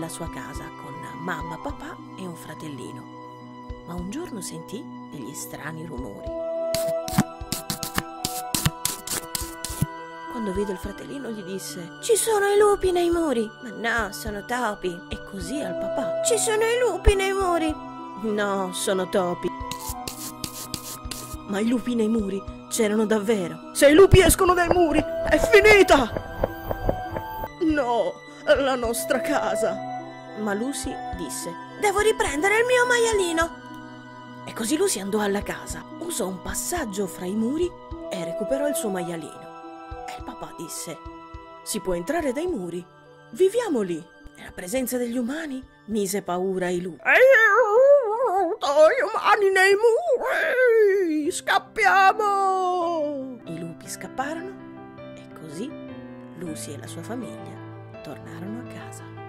sua casa con mamma, papà e un fratellino. Ma un giorno sentì degli strani rumori. Quando vide il fratellino gli disse: «Ci sono i lupi nei muri!» «Ma no, sono topi!» E così al papà: «Ci sono i lupi nei muri!» «No, sono topi!» Ma i lupi nei muri c'erano davvero. «Se i lupi escono dai muri, è finita!» «No, la nostra casa!» Ma Lucy disse: «Devo riprendere il mio maialino!» E così Lucy andò alla casa, usò un passaggio fra i muri e recuperò il suo maialino. E il papà disse: «Si può entrare dai muri, viviamo lì!» E la presenza degli umani mise paura ai lupi. «Gli umani nei muri! Scappiamo!» I lupi scapparono e così Lucy e la sua famiglia tornarono a casa.